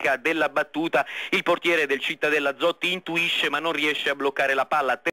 della battuta, il portiere del Cittadella Zotti intuisce ma non riesce a bloccare la palla.